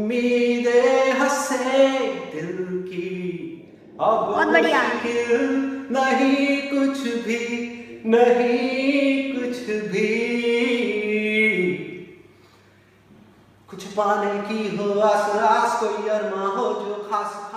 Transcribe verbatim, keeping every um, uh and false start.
उम्मीदें हंसे दिल की, अब मुश्किल नहीं कुछ भी, नहीं कुछ भी। कुछ पाने की हो आस आस, कोई अरमा हो जो खास